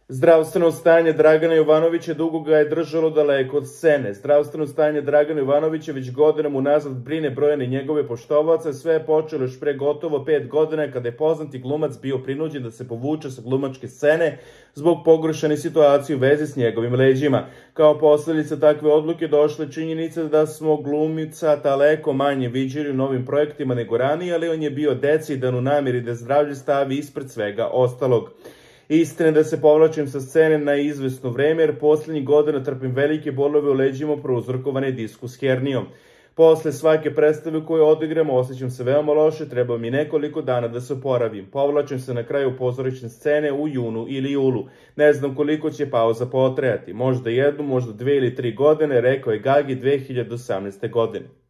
Zdravstveno stanje Dragana Jovanovića dugo ga je držalo daleko od scene. Zdravstveno stanje Dragana Jovanovića već godinama unazad brine brojane njegove poštovaoce. Sve je počelo još pre gotovo 5 godina kada je poznati glumac bio prinuđen da se povuče sa glumačke scene zbog pogoršane situacije u vezi s njegovim leđima. Kao posledica takve odluke došla je činjenica da smo glumica daleko manje viđali u novim projektima nego ranije, ali on je bio decidan u namjeri da zdravlje stavi ispred svega ostalog. Istina da se povlačim sa scene na izvesno vreme, jer posljednjih godina trpim velike bolove u leđima prouzrokovane diskus hernijom. Posle svake predstave koju odigram osjećam se veoma loše, treba mi nekoliko dana da se oporavim. Povlačim se na kraju pozorišne scene u junu ili julu. Ne znam koliko će pauza potrajati, možda 1, možda 2 ili 3 godine, rekao je Gagi 2018. godine.